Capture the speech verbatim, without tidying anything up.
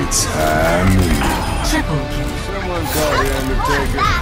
It's time. Triple kill. Someone call the Undertaker.